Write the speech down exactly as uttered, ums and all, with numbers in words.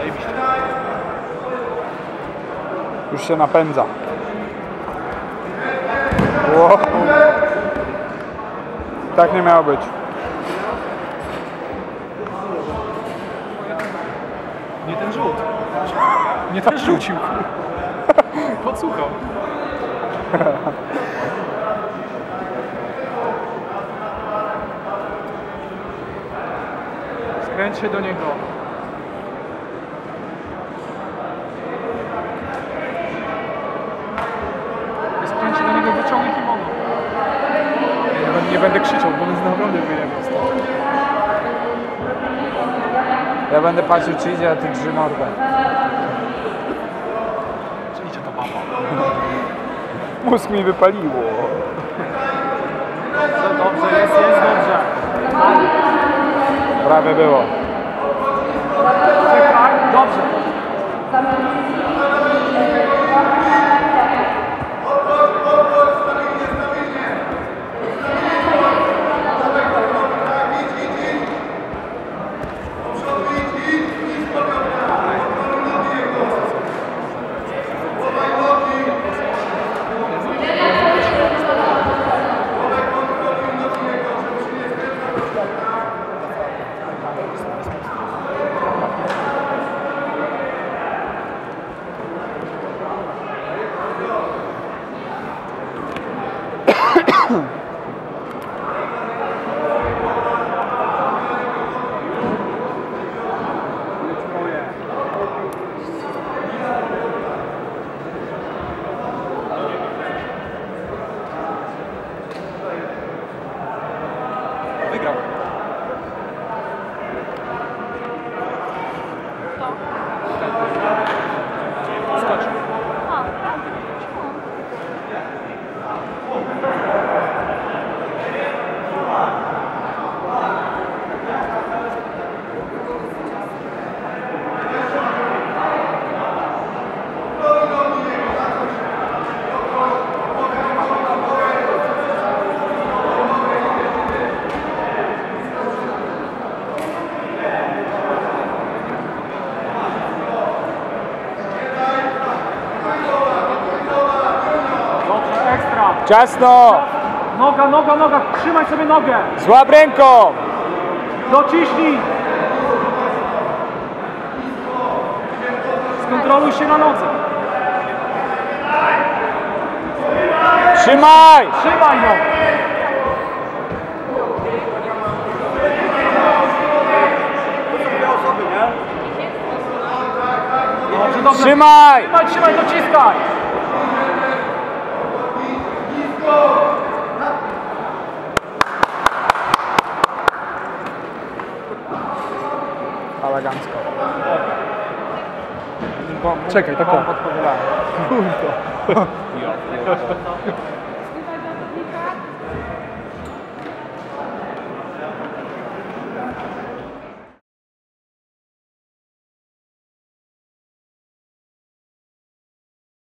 Już się napędza. Wow. Tak nie miało być. Nie ten rzut. Nie ten rzucił. Podsłuchał. Skręć się do niego. Skręć się do niego, wyciągnij kimono. Nie, nie będę krzyczał, bo on jest naprawdę wyjebał stąd. Ja będę patrzył, czy idzie, a ty drży mordę. Czy idzie ta baba? Mózg mi wypaliło. Dobrze, dobrze, jest, jest dobrze. Prawie było. Czekaj, dobrze. Wygrał. Skocz. Ciasno! Noga, noga, noga, trzymaj sobie nogę! Złap ręką! Dociśnij! Skontroluj się na nodze! Trzymaj! Trzymaj ją! Dobrze, dobrze! Trzymaj! Trzymaj, trzymaj, dociskaj! Elegancko. Czekaj, tak. Podpowiadałem. Kurwa.